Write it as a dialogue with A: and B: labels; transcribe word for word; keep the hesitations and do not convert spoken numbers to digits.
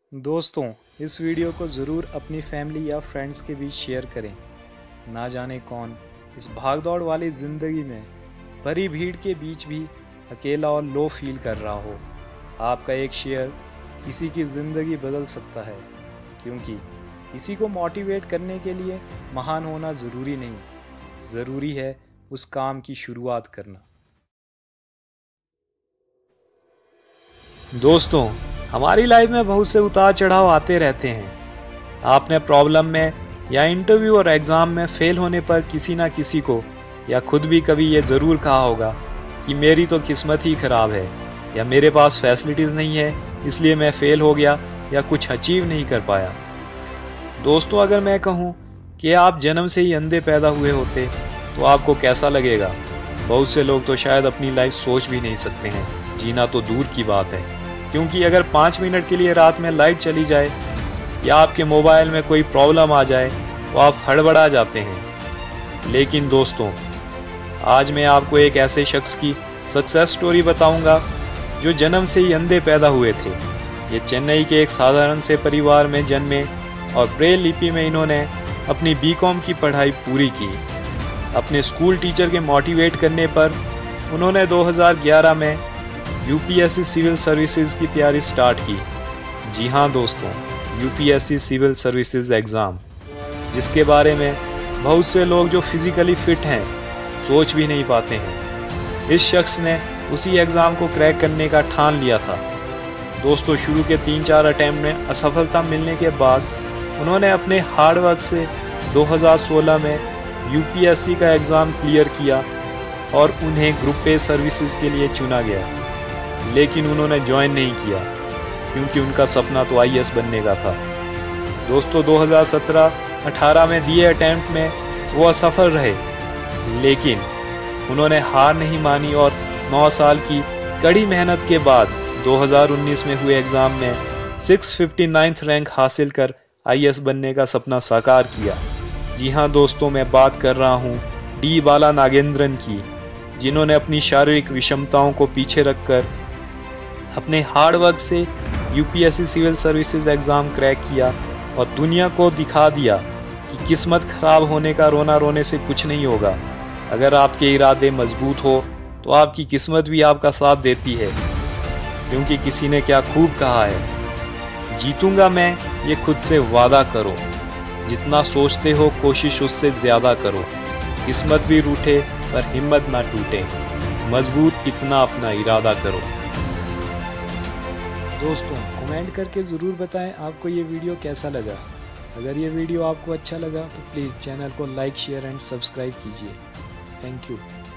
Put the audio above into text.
A: दोस्तों, इस वीडियो को ज़रूर अपनी फैमिली या फ्रेंड्स के बीच शेयर करें। ना जाने कौन इस भागदौड़ वाली ज़िंदगी में भरी भीड़ के बीच भी अकेला और लो फील कर रहा हो। आपका एक शेयर किसी की ज़िंदगी बदल सकता है, क्योंकि किसी को मोटिवेट करने के लिए महान होना ज़रूरी नहीं, ज़रूरी है उस काम की शुरुआत करना। दोस्तों, हमारी लाइफ में बहुत से उतार चढ़ाव आते रहते हैं। आपने प्रॉब्लम में या इंटरव्यू और एग्ज़ाम में फेल होने पर किसी ना किसी को या खुद भी कभी ये ज़रूर कहा होगा कि मेरी तो किस्मत ही ख़राब है, या मेरे पास फैसिलिटीज़ नहीं है इसलिए मैं फ़ेल हो गया या कुछ अचीव नहीं कर पाया। दोस्तों, अगर मैं कहूँ कि आप जन्म से ही अंधे पैदा हुए होते तो आपको कैसा लगेगा? बहुत से लोग तो शायद अपनी लाइफ सोच भी नहीं सकते हैं, जीना तो दूर की बात है। क्योंकि अगर पाँच मिनट के लिए रात में लाइट चली जाए या आपके मोबाइल में कोई प्रॉब्लम आ जाए तो आप हड़बड़ा जाते हैं। लेकिन दोस्तों, आज मैं आपको एक ऐसे शख्स की सक्सेस स्टोरी बताऊंगा जो जन्म से ही अंधे पैदा हुए थे। ये चेन्नई के एक साधारण से परिवार में जन्मे और ब्रेल लिपि में इन्होंने अपनी बी कॉम की पढ़ाई पूरी की। अपने स्कूल टीचर के मोटिवेट करने पर उन्होंने दो हज़ार ग्यारह में यूपीएससी सिविल सर्विसेज की तैयारी स्टार्ट की। जी हाँ दोस्तों, यूपीएससी सिविल सर्विसेज एग्ज़ाम, जिसके बारे में बहुत से लोग जो फिज़िकली फिट हैं सोच भी नहीं पाते हैं। इस शख्स ने उसी एग्ज़ाम को क्रैक करने का ठान लिया था। दोस्तों, शुरू के तीन चार अटैम्प्ट में असफलता मिलने के बाद उन्होंने अपने हार्ड वर्क से दो हज़ार सोलह में यूपीएससी का एग्ज़ाम क्लियर किया और उन्हें ग्रुप ए सर्विसेज के लिए चुना गया। लेकिन उन्होंने ज्वाइन नहीं किया क्योंकि उनका सपना तो आई ए एस बनने का था। दोस्तों, दो हज़ार सत्रह अठारह में दिए अटैम्प्ट में वो असफल रहे, लेकिन उन्होंने हार नहीं मानी और नौ साल की कड़ी मेहनत के बाद दो हज़ार उन्नीस में हुए एग्ज़ाम में छह सौ उनसठ रैंक हासिल कर आई ए एस बनने का सपना साकार किया। जी हाँ दोस्तों, मैं बात कर रहा हूँ डी बाला नागेंद्रन की, जिन्होंने अपनी शारीरिक विषमताओं को पीछे रखकर अपने हार्ड वर्क से UPSC civil services exam crack किया और दुनिया को दिखा दिया कि किस्मत खराब होने का रोना रोने से कुछ नहीं होगा। अगर आपके इरादे मजबूत हो तो आपकी किस्मत भी आपका साथ देती है। क्योंकि किसी ने क्या खूब कहा है, जीतूंगा मैं ये खुद से वादा करो, जितना सोचते हो कोशिश उससे ज़्यादा करो, किस्मत भी रूठे पर हिम्मत ना टूटे, मजबूत इतना अपना इरादा करो। दोस्तों, कमेंट करके ज़रूर बताएं आपको ये वीडियो कैसा लगा। अगर ये वीडियो आपको अच्छा लगा तो प्लीज़ चैनल को लाइक, शेयर एंड सब्सक्राइब कीजिए। Thank you.